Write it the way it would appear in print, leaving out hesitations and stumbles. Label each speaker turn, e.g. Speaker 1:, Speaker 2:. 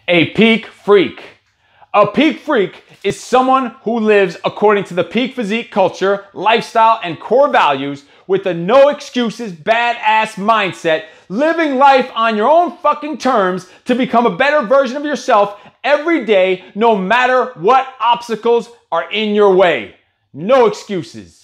Speaker 1: A peak freak. A peak freak is someone who lives according to the peak physique culture, lifestyle, and core values with a no excuses, badass mindset, living life on your own fucking terms to become a better version of yourself every day, no matter what obstacles are in your way. No excuses.